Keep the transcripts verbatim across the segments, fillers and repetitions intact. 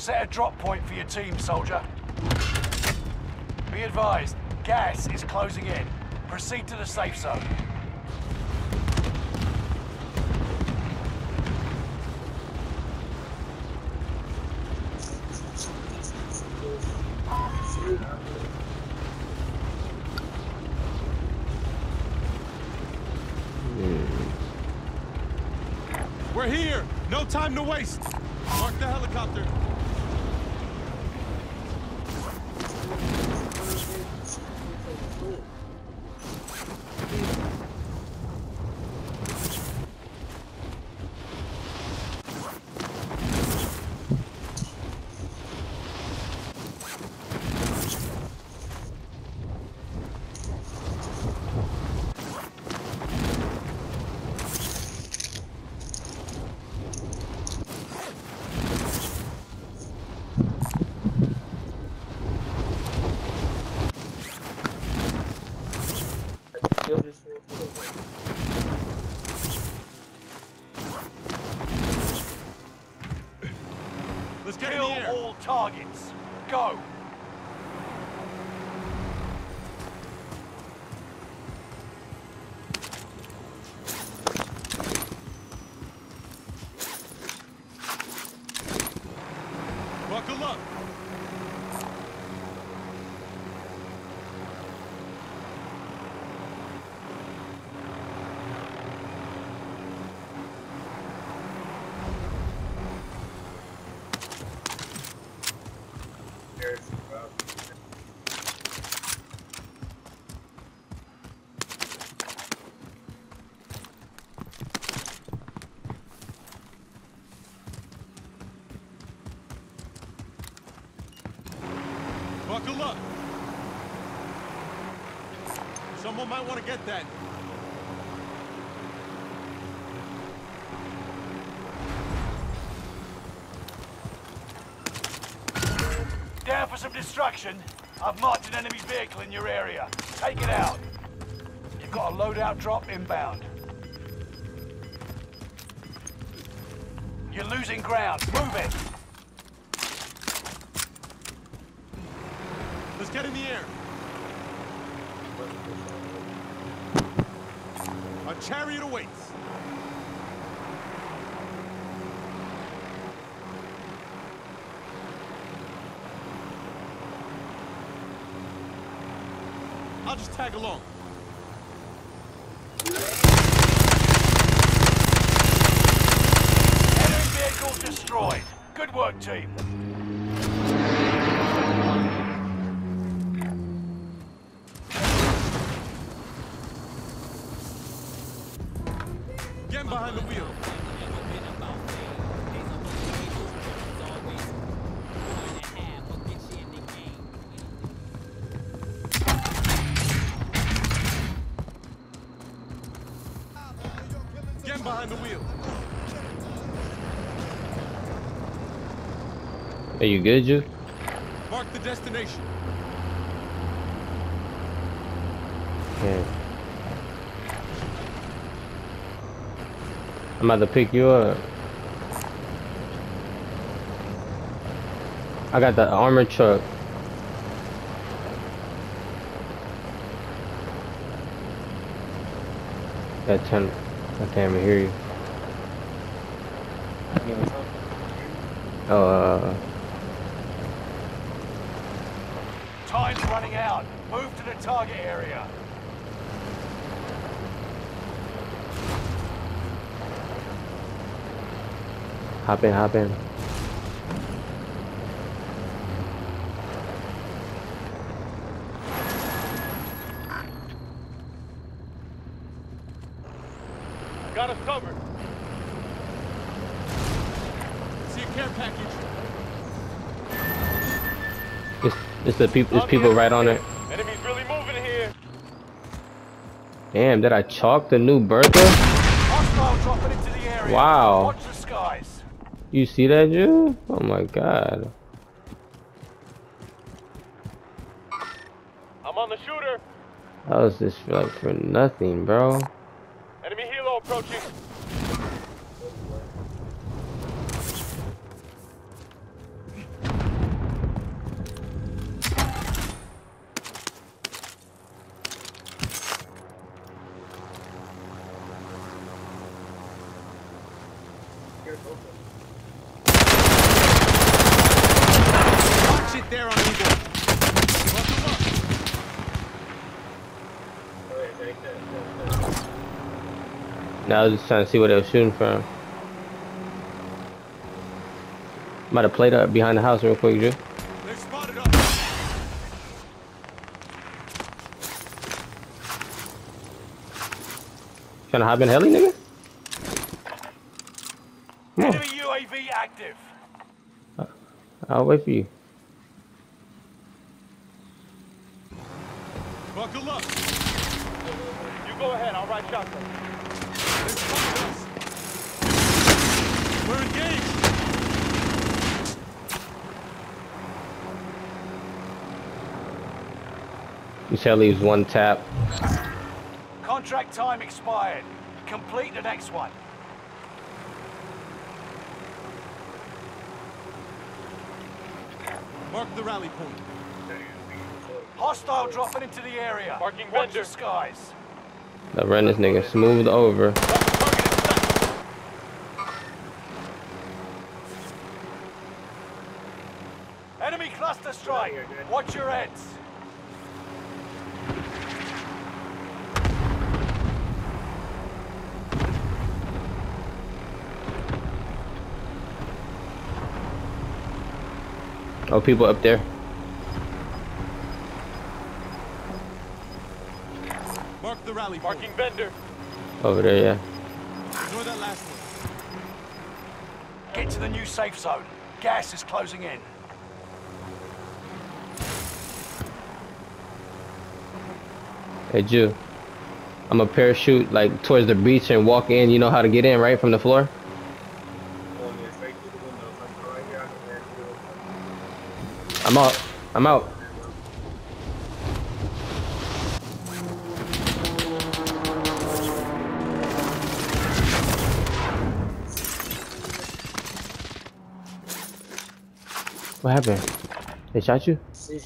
Set a drop point for your team, soldier. Be advised, gas is closing in. Proceed to the safe zone. We're here! No time to waste! Mark the helicopter. Let's get in the air. Kill all targets. Go. Buckle up. Buckle up. Someone might want to get that. Down for some destruction. I've marked an enemy vehicle in your area. Take it out. You've got a loadout drop inbound. You're losing ground. Move it. Let's get in the air. A chariot awaits. I'll just tag along. Enemy vehicle destroyed. Good work, team. Get behind the wheel. Get behind the wheel. Are you good, you? Mark the destination. Yeah. I'm about to pick you up. I got the armored truck. That ten. I can't even hear you. Oh, uh. Time's running out. Move to the target area. Hop in, hop in. Got us covered. See a care package. It's, it's the people. It's people right on it. Enemy's really moving here. Damn, did I chalk the new Bertha? Hostile dropping into the area. Wow. Watch the skies. You see that, Drew? Oh my god. I'm on the shooter. That was just like for nothing, bro. Enemy helo approaching. Watch it there, amigo. Buckle up. Now I was just trying to see where they were shooting from. Might have played up behind the house real quick, Drew. They spotted us. Trying to hop in heli, nigga? Come on. Enemy U A V active. I'll wait for you. Buckle up. You go ahead, I'll ride shotgun. They spotted us. We're engaged. This heli is one tap. Contract time expired. Complete the next one. Mark the rally point. Hostile dropping into the area. Marking Watch vendor. the skies. Now run this nigga smooth over. Enemy cluster strike. Watch your heads. Oh, people up there. Mark the rally point. Marking vendor. Over there, yeah. Ignore that last one. Get to the new safe zone. Gas is closing in. Hey, Jew. I'm a parachute like towards the beach and walk in. You know how to get in, right? From the floor? I'm out. I'm out. What happened? They shot you?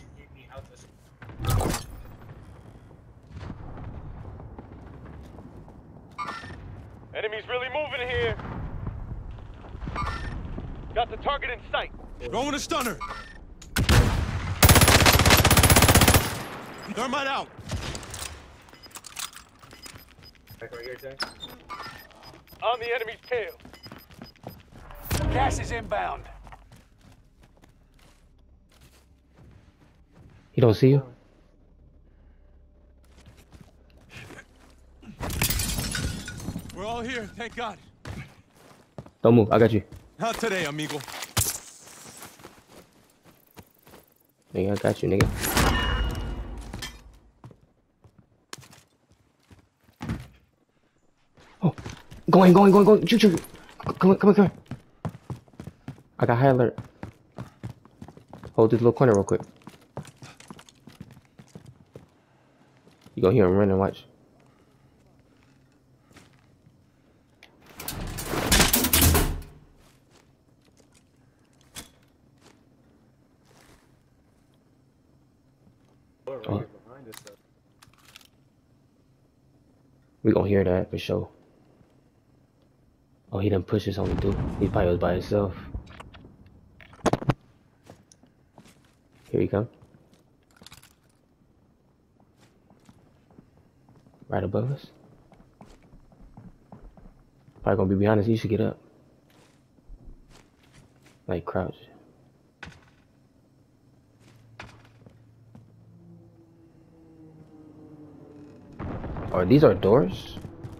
Enemy's really moving here. Got the target in sight. Throwing a stunner. Thermite out. On the enemy's tail. Gas is inbound. He don't see you? We're all here, thank God. Don't move. I got you. Not today, amigo. Nigga, I got you, nigga. Oh, going, going, going, going. Shoot, shoot. Come on, come on, come on. I got high alert. Hold this little corner real quick. You gonna hear him running, watch. Oh. We gonna hear that for sure. Oh, he done push us on the dude. He probably was by himself. Here he come. Right above us. Probably gonna be behind us. You should get up. Like crouch. Oh, these are doors?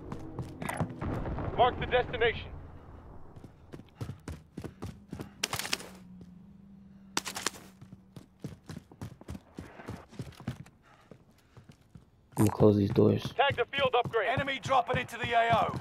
Mark the destination. I'm gonna close these doors. Tag the field upgrade. Enemy dropping into the A O.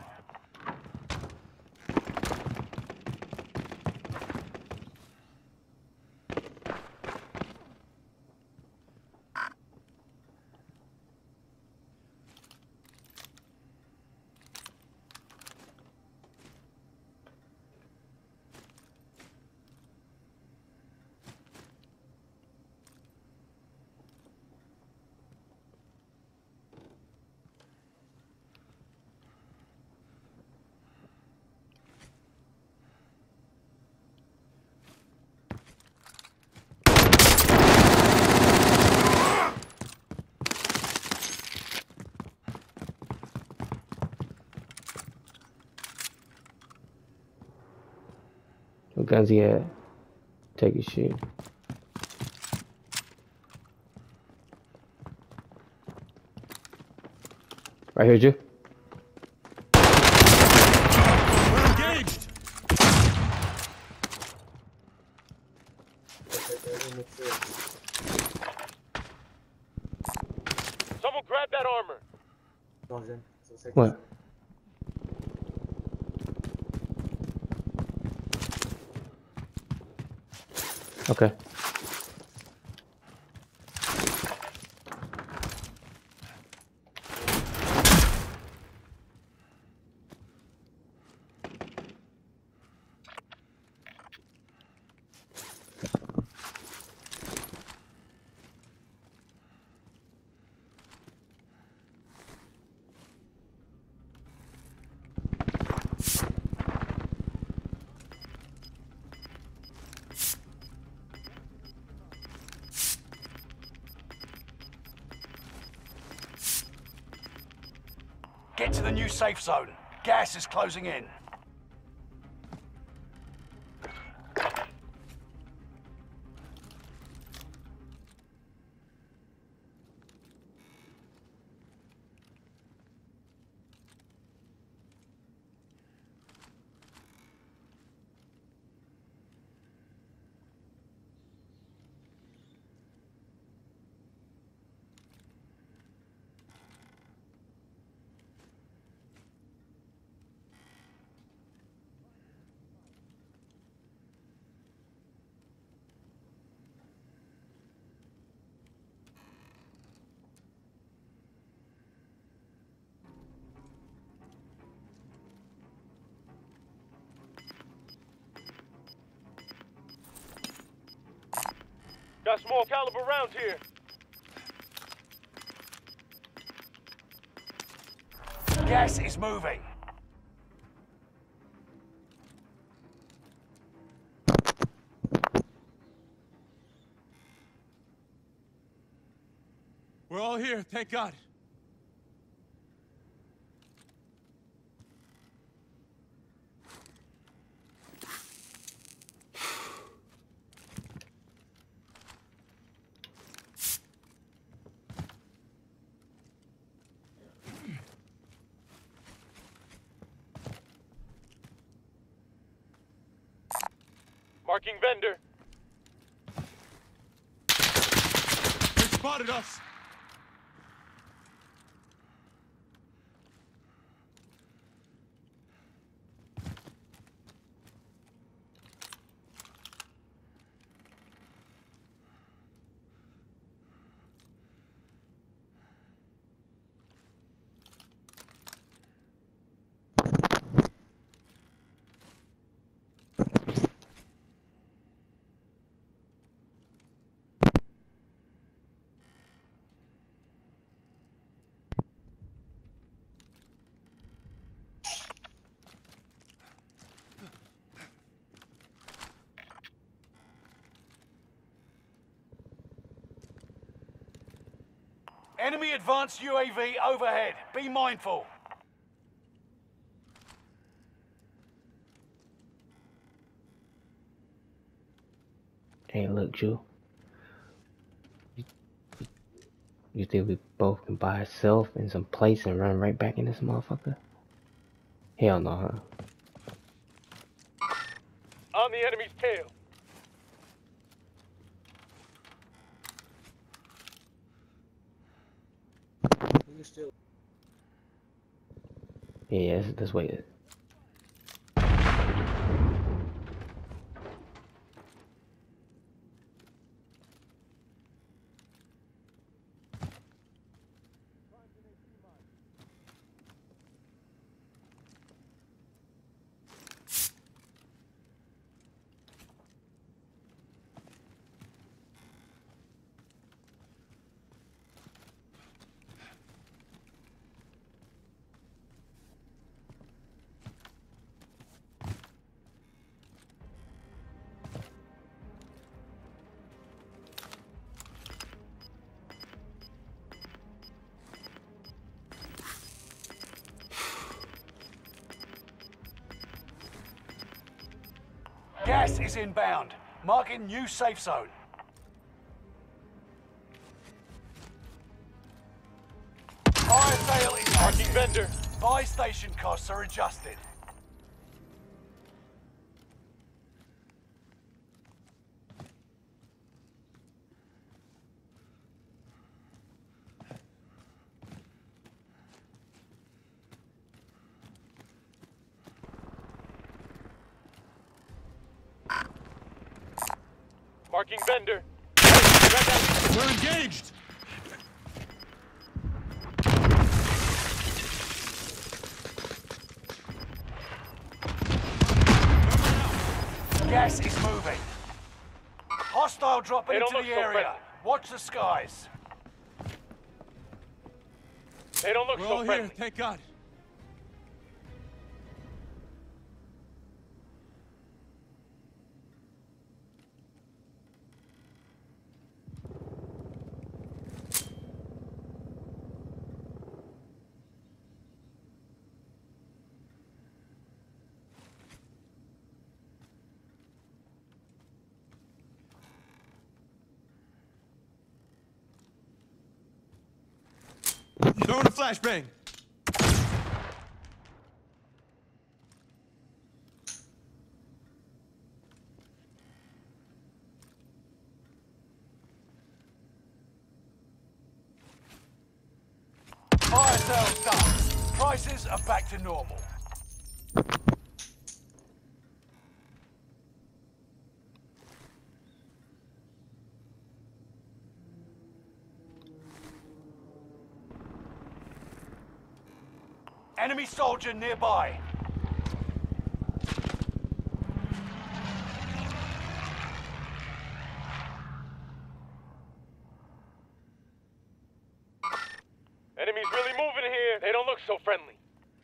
What guns he had? Take your shit. Right here, Jew. We're engaged. Someone grab that armor. What? Okay. Get to the new safe zone. Gas is closing in. Got small caliber rounds here. Gas is moving. We're all here, thank God. Marking vendor. They spotted us. Enemy advanced U A V overhead. Be mindful. Hey, look, Jew. You, you think we both can buy ourselves in some place and run right back in this motherfucker? Hell no, huh? On the enemy's tail. Yeah, yeah, let's, let's wait. Gas is inbound. Marking new safe zone. Fire sale is Marking active. vendor. Buy station costs are adjusted. Marking vendor. Hey, We're engaged! Gas is moving. Hostile dropping They don't into look the so area. friendly. Watch the skies. They don't look We're so all friendly. here, thank God. Throwing a flashbang. Fire sales done. Prices are back to normal. Enemy soldier nearby. Enemies really moving here. They don't look so friendly.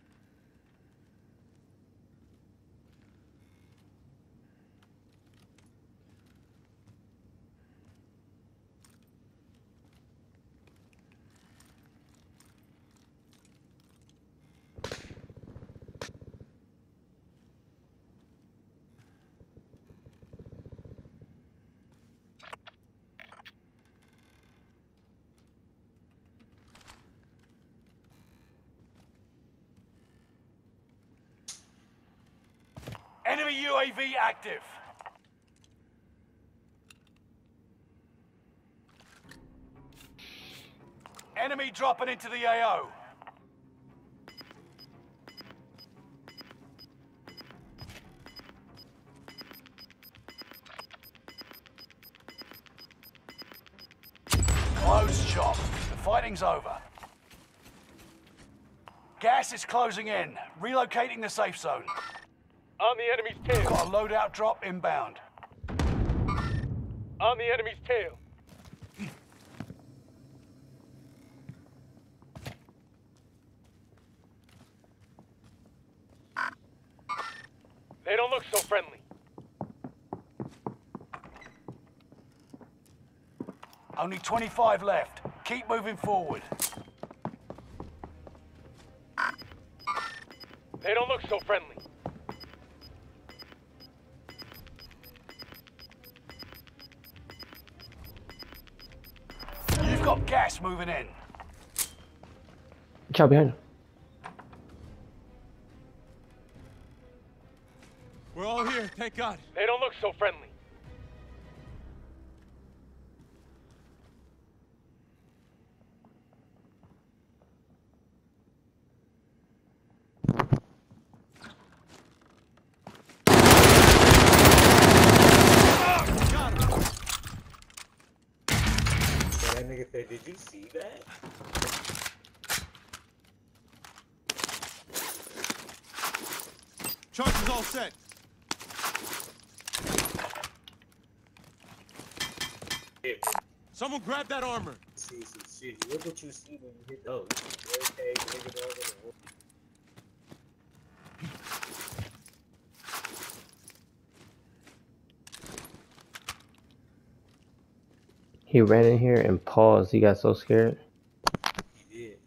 Enemy U A V active. Enemy dropping into the A O. Close shop. The fighting's over. Gas is closing in. Relocating the safe zone. On the enemy's tail. Got a loadout drop inbound. On the enemy's tail. They don't look so friendly. Only twenty-five left. Keep moving forward. They don't look so friendly. You've got gas moving in. Watch out behind him. We're all here, thank God. They don't look so friendly. Got him. That nigga said, did you see that? Charges all set. Yeah. Someone grab that armor. See some shit. Look what you see when you hit those. Okay, nigga, dog, and a- He ran in here and paused. He got so scared. He did.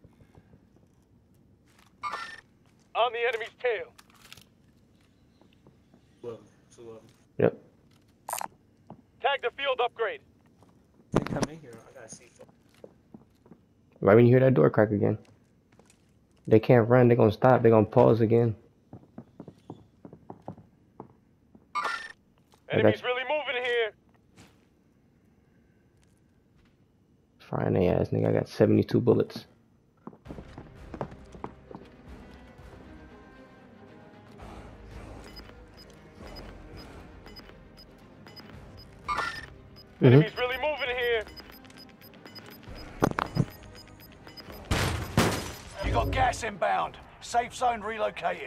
On the enemy's tail. upgrade. They come in here. I gotta see. Right when you hear that door crack again. They can't run, they're gonna stop, they're gonna pause again. Enemies really moving here. Frying their ass, nigga. I got seventy-two bullets. Mm-hmm. Enemies really moving here. You got gas inbound. Safe zone relocated.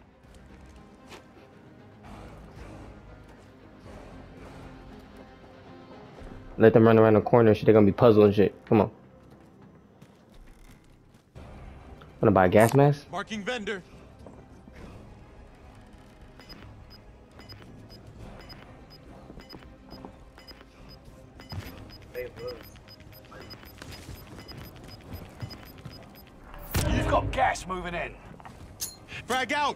Let them run around the corner, shit, they're gonna be puzzling shit. Come on. Wanna buy a gas mask? Marking vendor. They was. You've got gas moving in. Frag out.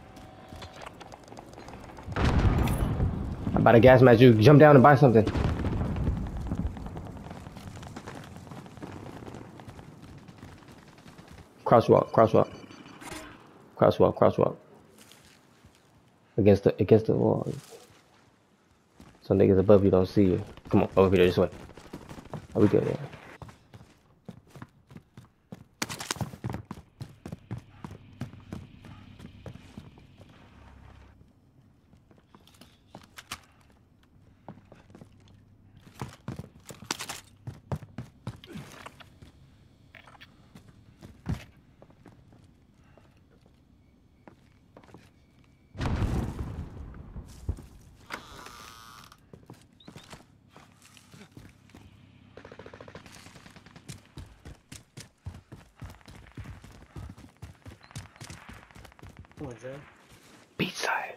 I bought a gas mask, you jump down and buy something. Crosswalk, crosswalk. Crosswalk, crosswalk. Against the against the wall. Some niggas above you don't see you. Come on, over here this way. Are we good there? Come on, Jay. Beach side.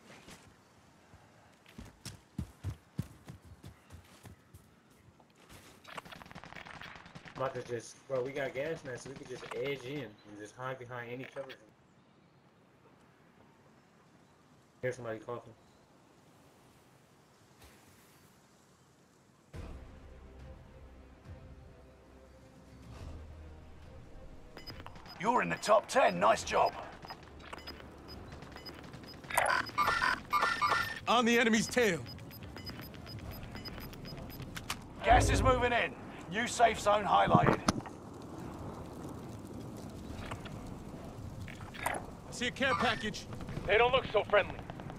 I'm about to just, bro, we got gas masks, so we could just edge in and just hide behind any coverage. Here's somebody coughing. You're in the top ten. Nice job. On the enemy's tail. Gas is moving in. New safe zone highlighted. I see a care package. They don't look so friendly.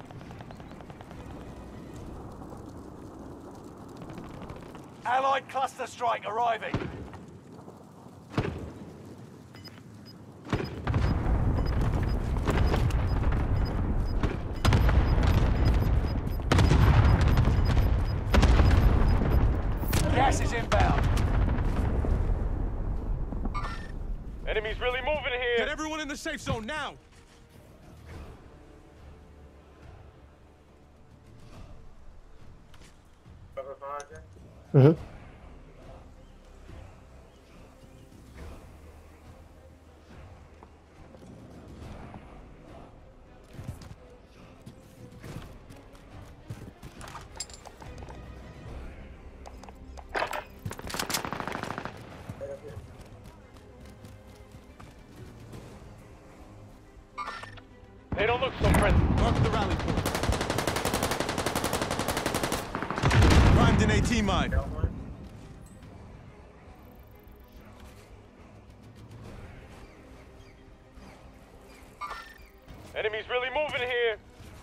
Allied cluster strike arriving. Gas is inbound. Enemies really moving here. Get everyone in the safe zone now. Cover fire, Jay? Mm-hmm. They don't look so friendly. Mark the rally point. Primed an AT mine. Got one? Enemies really moving here.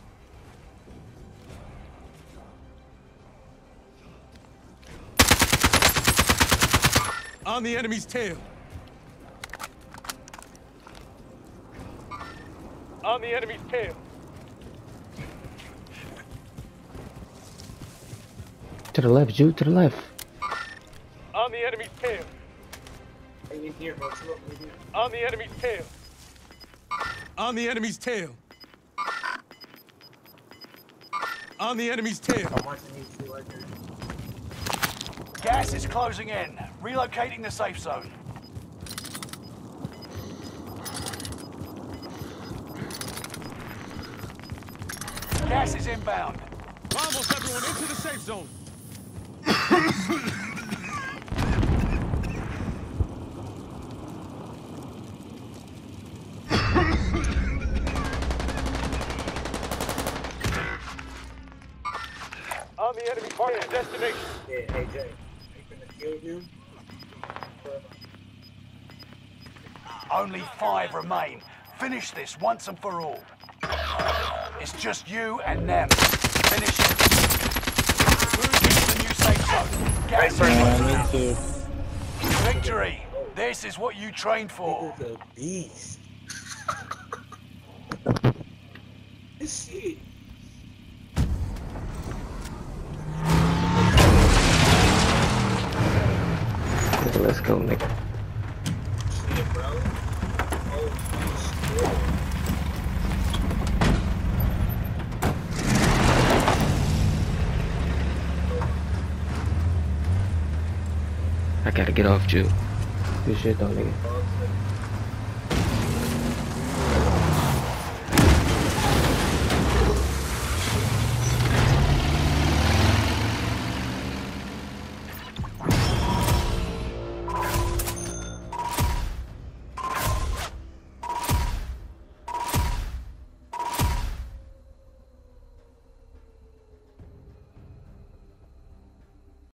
On the enemy's tail. On the enemy's tail. To the left, Jude, to the left. On the enemy's tail. Hey, in here, bro. Two up in here. On the enemy's tail. On the enemy's tail. On the enemy's tail. I'm watching these two right there. Gas is closing in. Relocating the safe zone. Gas is inbound. Almost everyone into the safe zone. On the enemy target destination. Yeah, A J. You gonna kill him? Only five remain. Finish this once and for all. It's just you and them. Finish it. Move into the new safe zone. Gas is Yeah, me too. victory. This is what you trained for. This is a beast. This shit. Nigga, let's go, nigga. Shit, bro. Oh, shit. I gotta get off, Jew. Good shit though, nigga.